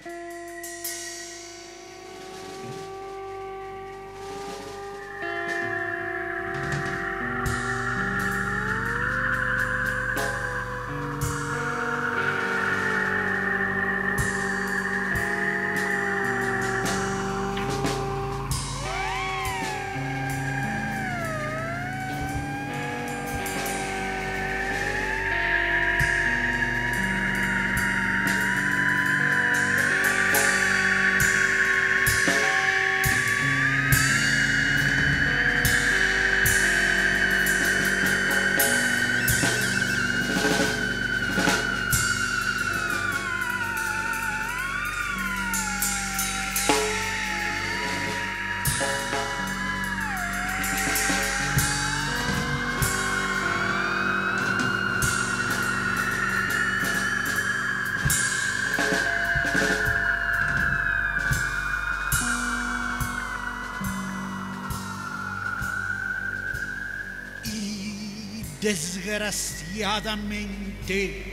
Desgraciadamente,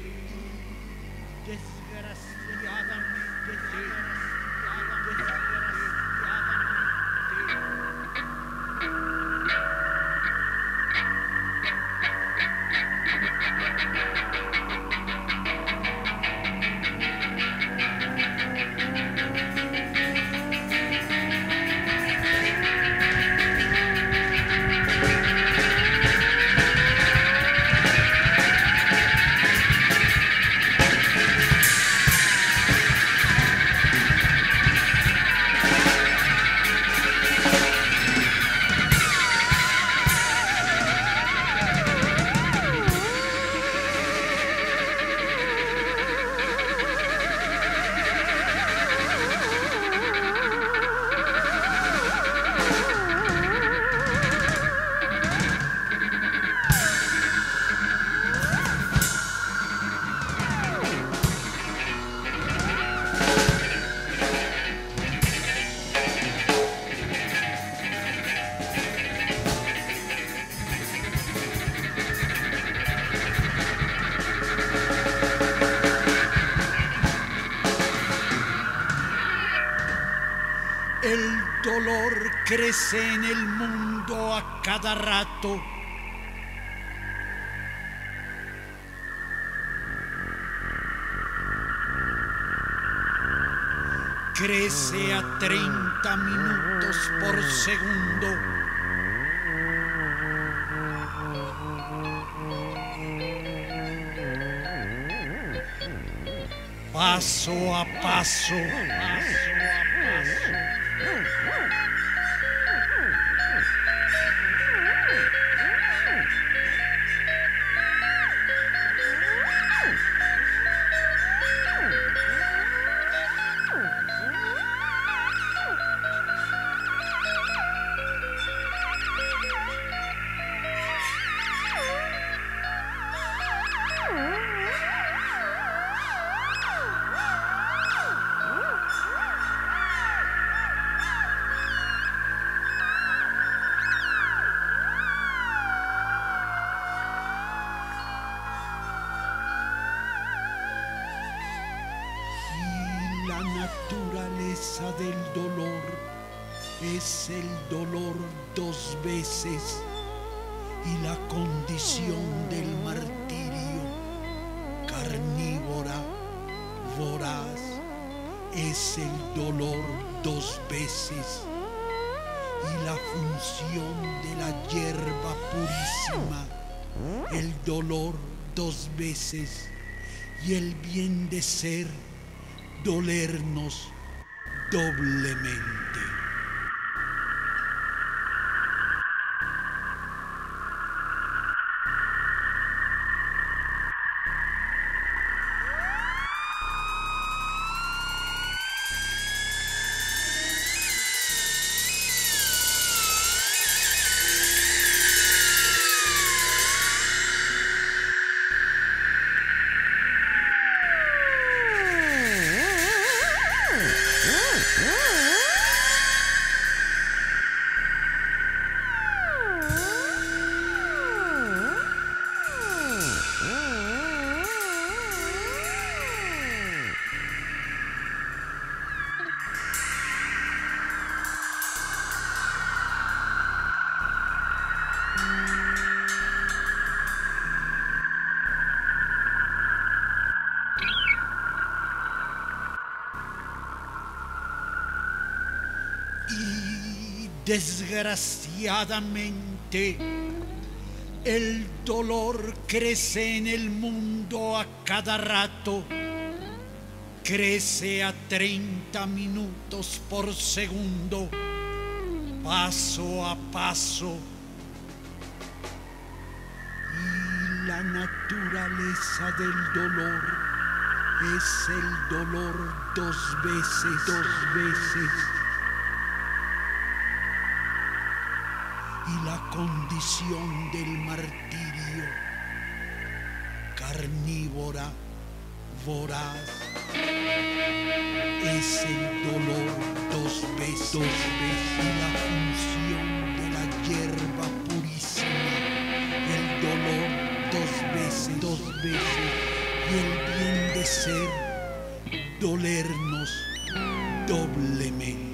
el dolor crece en el mundo a cada rato. Crece a 30 minutos por segundo. Paso a paso, la naturaleza del dolor es el dolor dos veces y la condición del martirio carnívora, voraz, es el dolor dos veces y la función de la hierba purísima, el dolor dos veces y el bien de ser, dolernos doblemente. Y desgraciadamente el dolor crece en el mundo a cada rato, crece a 30 minutos por segundo, paso a paso. Y la naturaleza del dolor es el dolor dos veces. Y la condición del martirio, carnívora, voraz, es el dolor dos veces. Y la función de la hierba purísima, el dolor dos veces. Y el bien de ser, dolernos doblemente.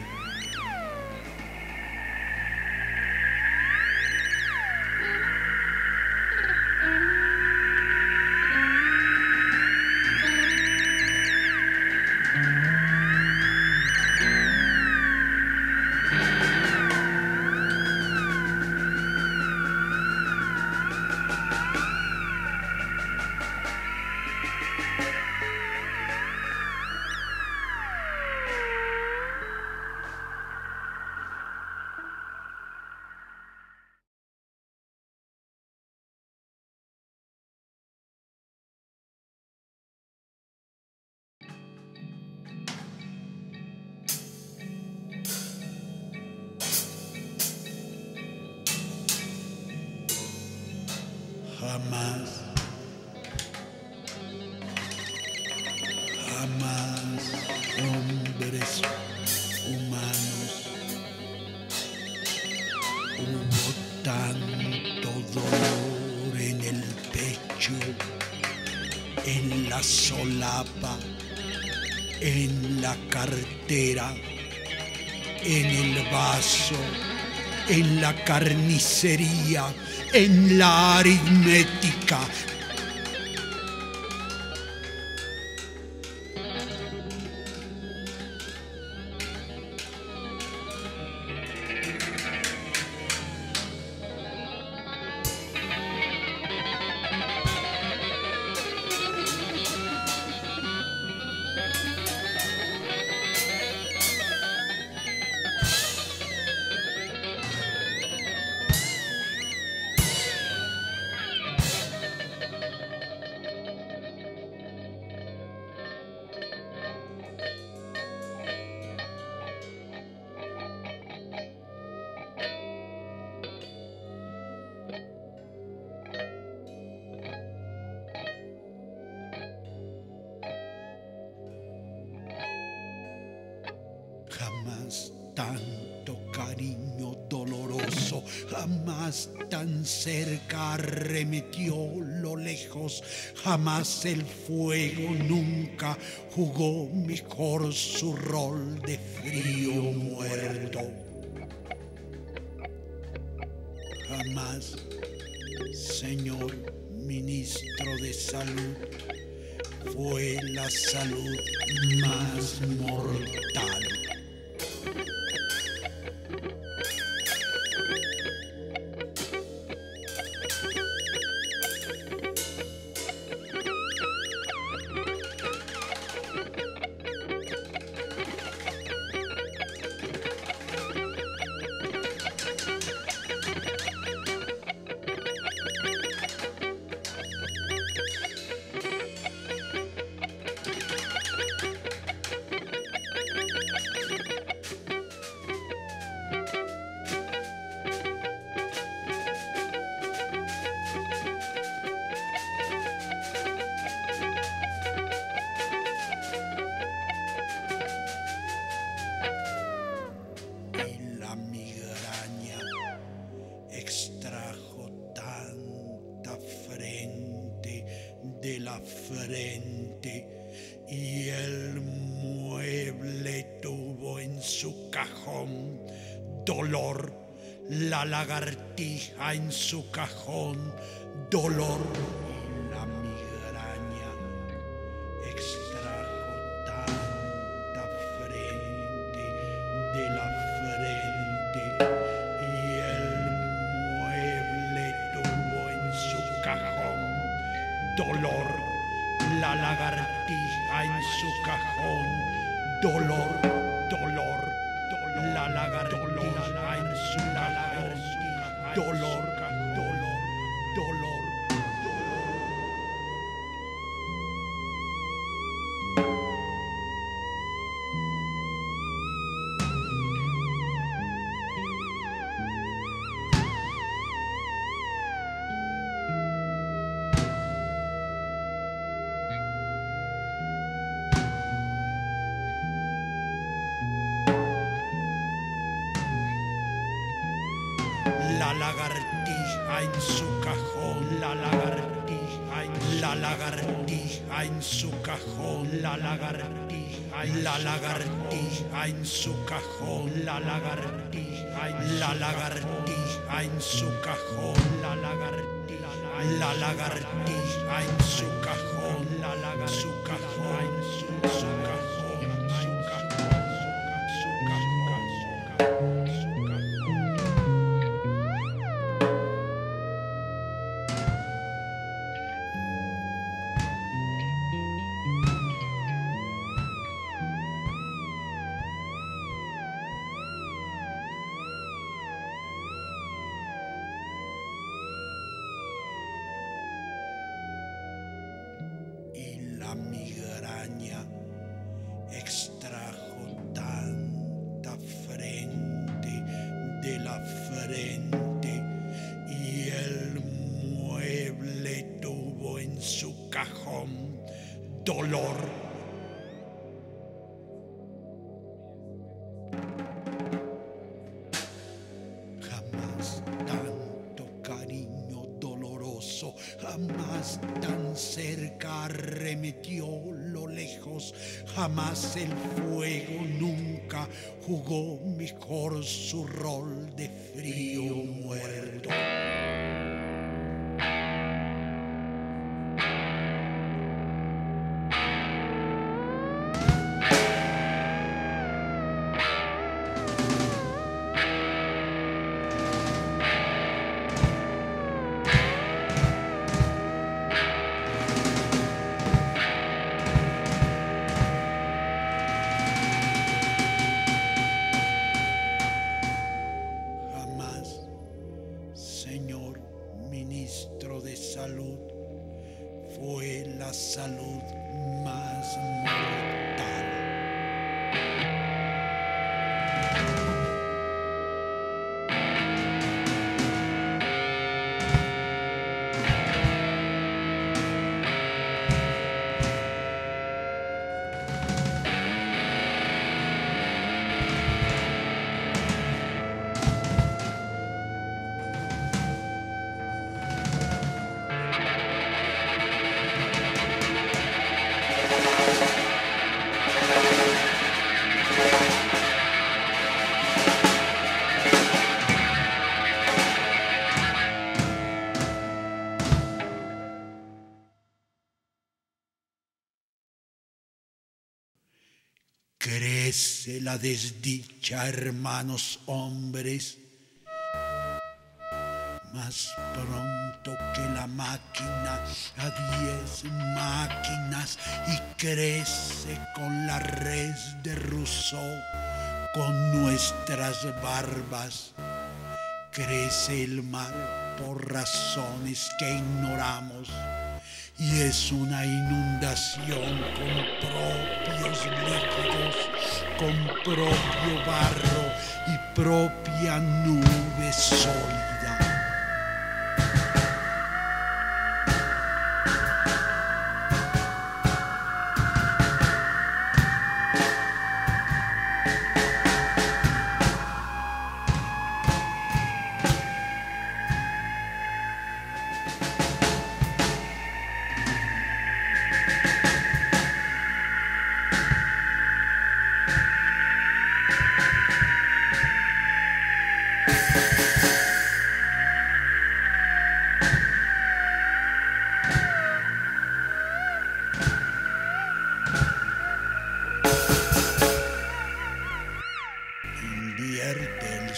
Jamás, hombres humanos, hubo tanto dolor en el pecho, en la solapa, en la cartera, en el vaso, en la carnicería, en la aritmética. Jamás tanto cariño doloroso, jamás tan cerca arremetió lo lejos, jamás el fuego nunca jugó mejor su rol de frío muerto. Jamás, señor ministro de Salud, fue la salud más mortal. De la frente, y el mueble tuvo en su cajón dolor, la lagartija en su cajón dolor, y la migraña extrajo tanta frente de la frente. La lagartija en su cajón, dolor, dolor, dolor. La lagartija en su cajón, dolor, dolor, dolor. La lagartija en su cajón, la lagartija en su cajón, la lagartija en su cajón, la lagartija en su cajón, la lagartija en su cajón, la lagartija en su cajón, la migraña extrajo tanta frente de la frente y el mueble tuvo en su cajón dolor. Jamás tanto cariño doloroso, jamás tan cerca arremetió lo lejos, jamás el fuego nunca jugó mejor su rol de frío muerto. Señor Ministro de Salud, fue la salud más mortal. Crece la desdicha, hermanos hombres, más pronto que la máquina a 10 máquinas, y crece con la res de Rousseau, con nuestras barbas. Crece el mar por razones que ignoramos, y es una inundación con propios líquidos, con propio barro y propia nube sólida.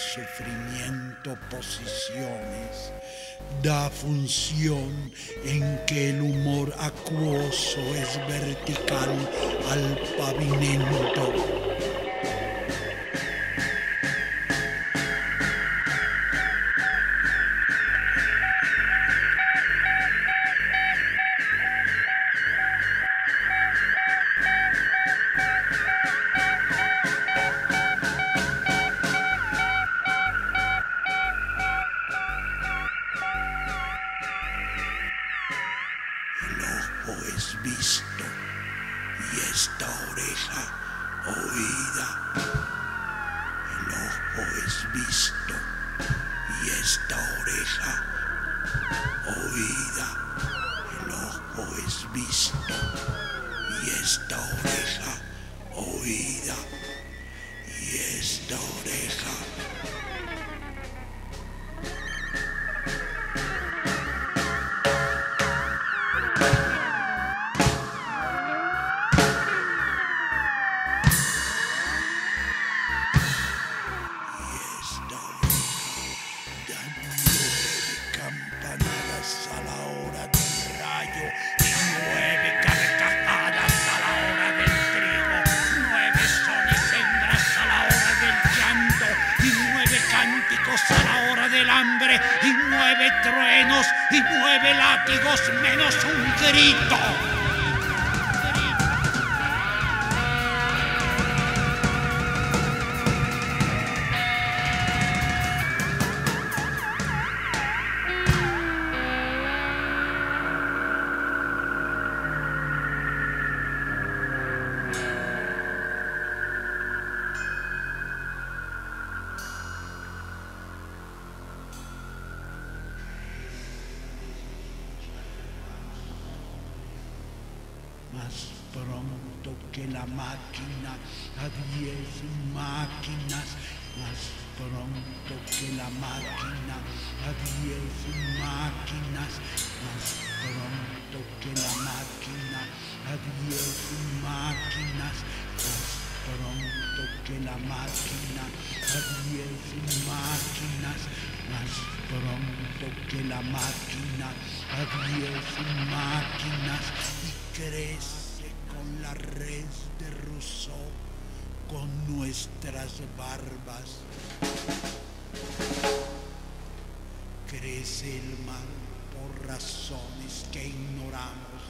sufrimiento posiciones, da función en que el humor acuoso es vertical al pavimento. Es visto y esta oreja oída. El ojo es visto y esta oreja oída. El ojo es visto y esta oreja oída. Y esta oreja campanadas a la hora del rayo y 9 carcajadas a la hora del trigo, 9 sones hembras a la hora del llanto y 9 cánticos a la hora del hambre y 9 truenos y 9 látigos menos un grito. Más pronto que la máquina a 10 máquinas, más pronto que la máquina a 10 máquinas, más pronto que la máquina a 10 máquinas, más pronto que la máquina a 10 máquinas, más pronto que la máquina a 10 máquinas. Crece con la res de Rousseau, con nuestras barbas. Crece el mal por razones que ignoramos.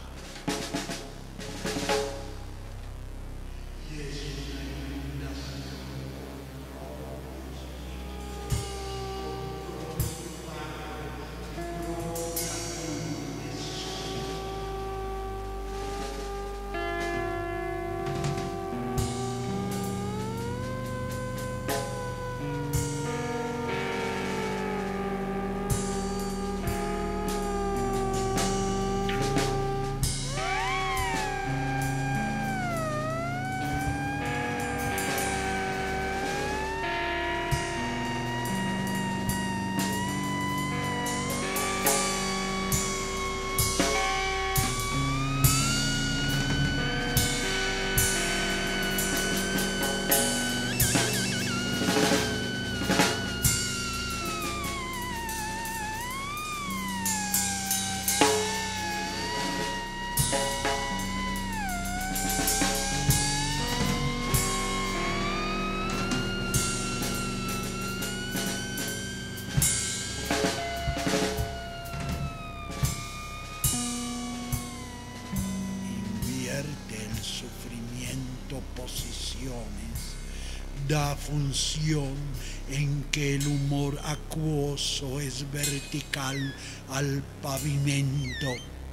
El sufrimiento posiciones, da función en que el humor acuoso es vertical al pavimento.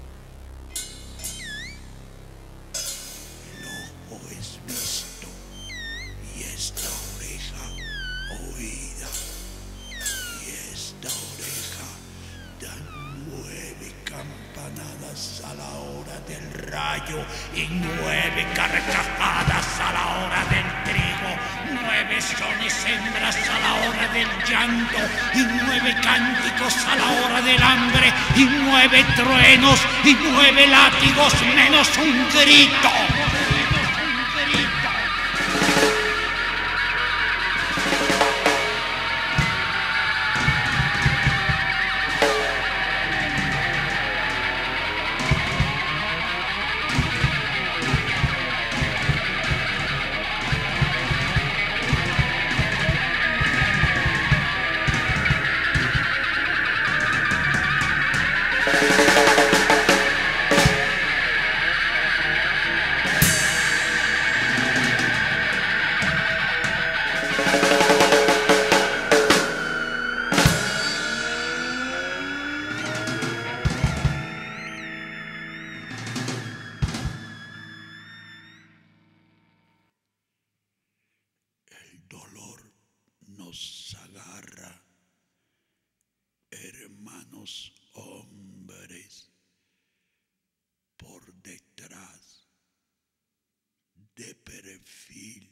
El ojo es visto y esta oreja oída, y esta oreja da 9 campanadas a la hora del rayo y 9 carcajadas a la hora del trigo, 9 sones hembras a la hora del llanto y 9 cánticos a la hora del hambre y 9 truenos y 9 látigos menos un grito. los agarra, hermanos hombres, por detrás, de perfil,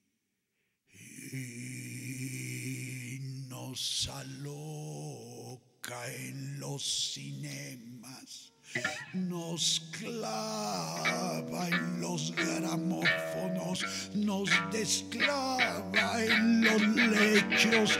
y nos aloca en los cinemas, nos clava en los gramófonos, nos desclava en los lechos.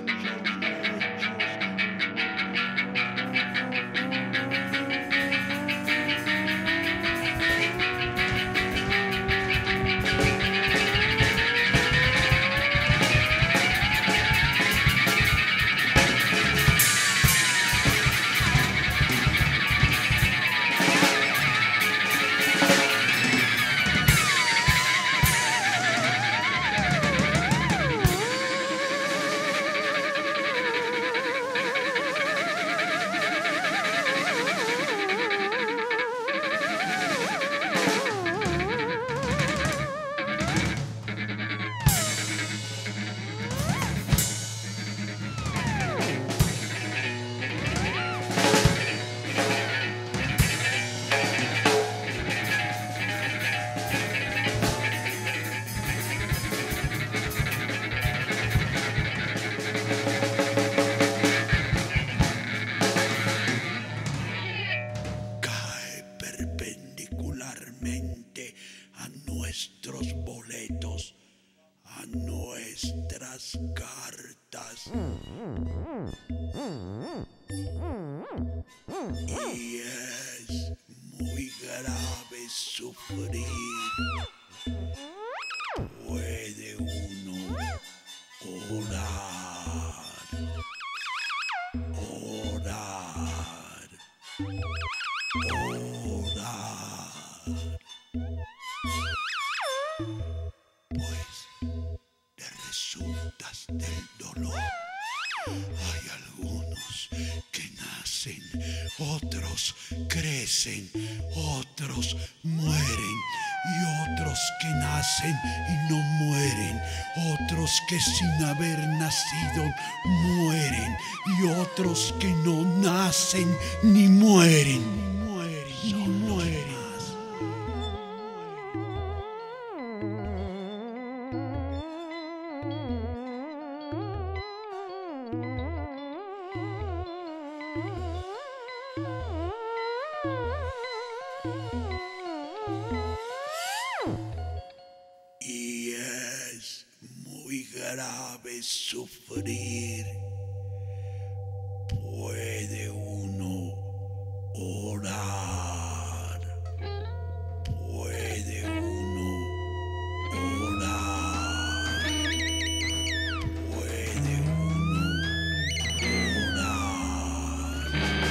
A nuestros boletos, a nuestras cartas. Y es muy grave sufrir. Puede uno orar, orar, orar. Pues de resultas del dolor hay algunos que nacen, otros crecen, otros mueren, y otros que nacen y no mueren, otros que sin haber nacido mueren, y otros que no nacen ni mueren, ni mueren. Y es muy grave sufrir. Puede uno orar. Puede uno orar. Puede uno orar.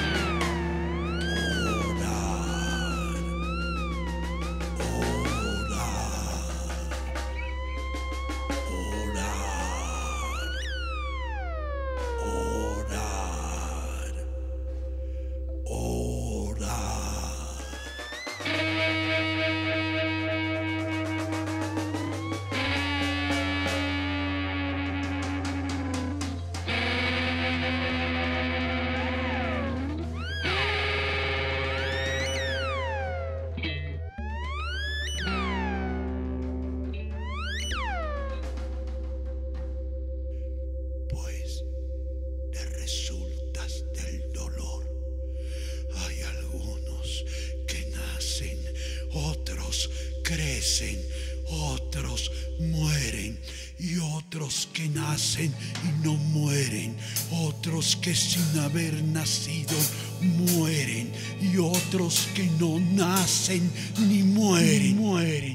Pues de resultas del dolor hay algunos que nacen, otros crecen, otros mueren, y otros que nacen y no mueren, otros que sin haber nacido mueren, y otros que no nacen ni mueren, mueren.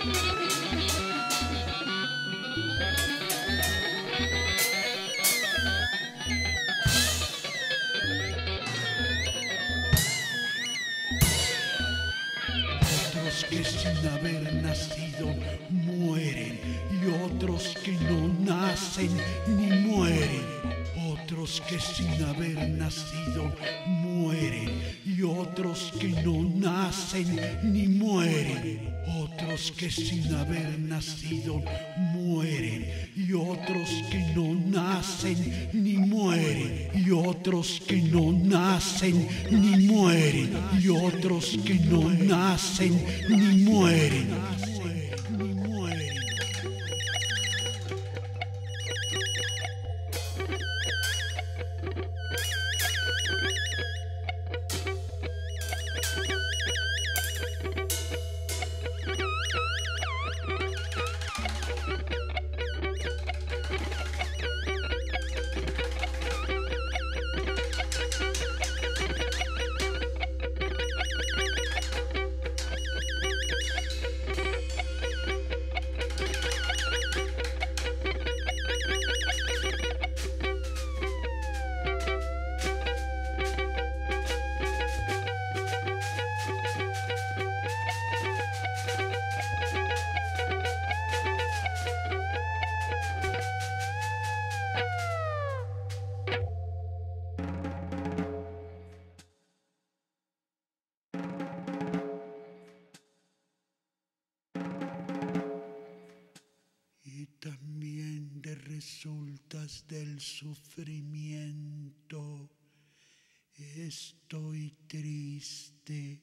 Otros que sin haber nacido mueren y otros que no nacen ni mueren. Otros que sin haber nacido mueren y otros que no nacen ni mueren. Otros que sin haber nacido mueren y otros que no nacen ni mueren. Y otros que no nacen ni mueren. Y otros que no nacen ni mueren. Ni mueren. También de resultas del sufrimiento. Estoy triste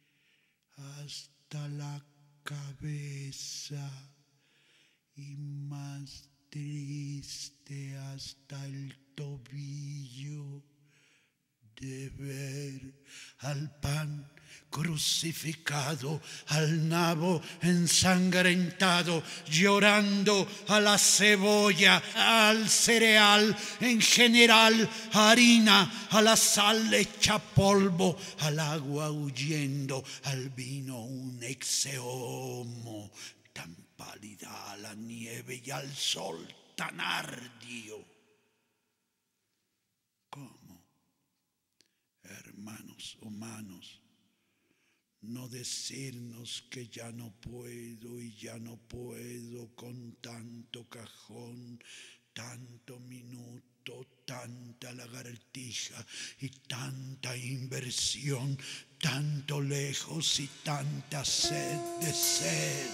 hasta la cabeza y más triste hasta el tobillo de ver al pan crucificado, al nabo ensangrentado, llorando a la cebolla, al cereal en general, harina, a la sal hecha polvo, al agua huyendo, al vino un exeomo, tan pálida a la nieve y al sol tan ardio. ¿Cómo? Hermanos humanos, no decirnos que ya no puedo y ya no puedo con tanto cajón, tanto minuto, tanta lagartija y tanta inversión, tanto lejos y tanta sed de sed.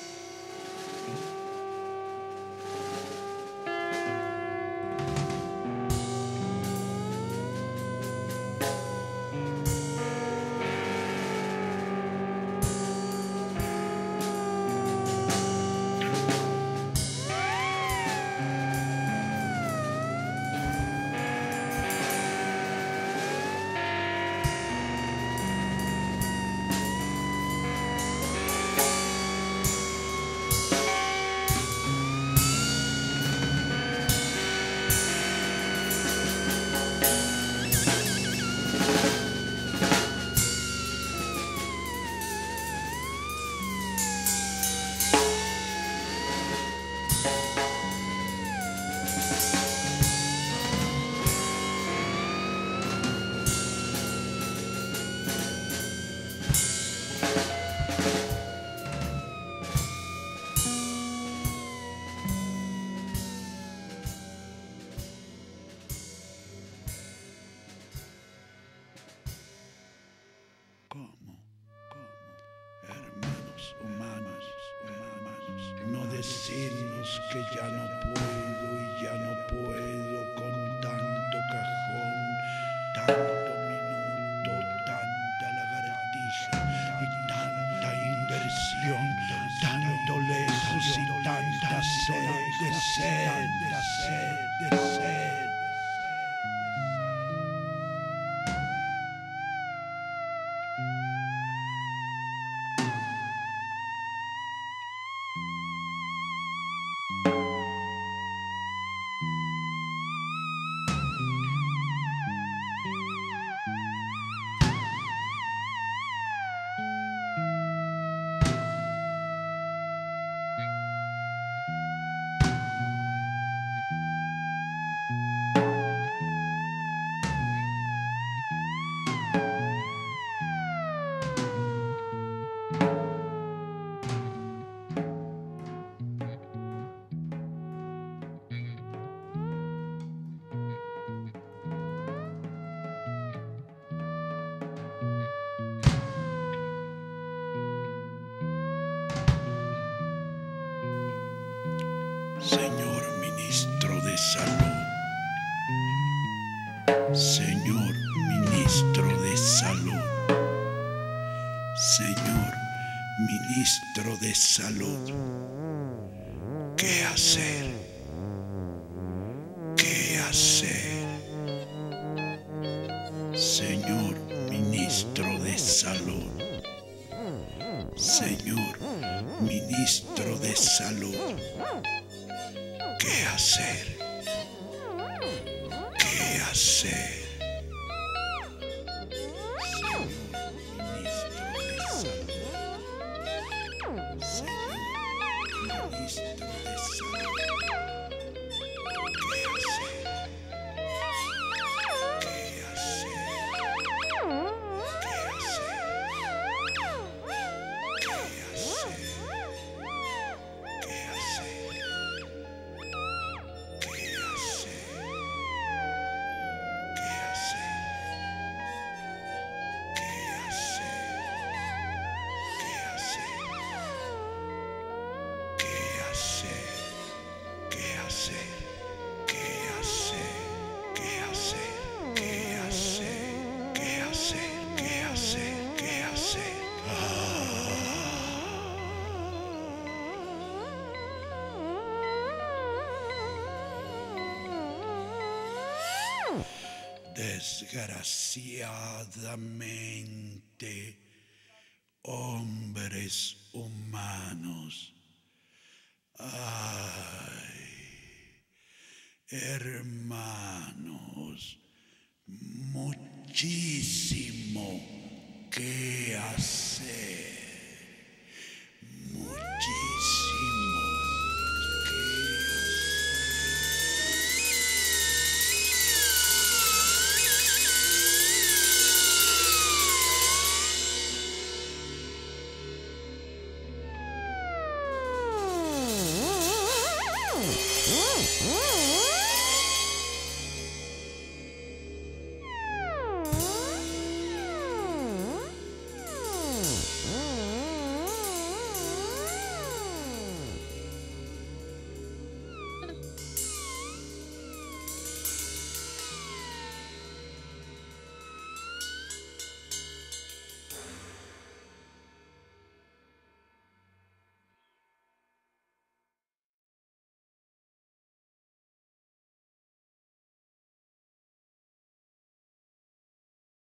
No decirnos que ya no puedo y ya no puedo con tanto cajón, tanto minuto, tanta lagartija y tanta inversión, tanto lejos y tanta sed de sed, de sed, de sed. Señor ministro de Salud. Señor ministro de Salud. Señor ministro de Salud. ¿Qué hacer? ¿Qué hacer? Señor ministro de Salud. Señor ministro de Salud. ¿Qué hacer? ¿Qué hacer? Señor ministro de Salud. Señor ministro de Salud. ¿Qué hacer? ¿Qué hacer? ¿Qué hacer? ¿Qué hacer? ¿Qué hacer? ¿Qué hacer? ¿Qué hacer? ¿Qué hacer? ¿Qué hacer? ¿Qué hacer? ¿Qué hacer? ¿Qué hacer? ¿Qué hacer? ¿Qué hacer? ¿Qué hacer? ¿Qué hacer? ¿Qué hacer? Desgraciadamente, hombres humanos, ay, hermanos, muchísimo que hacer.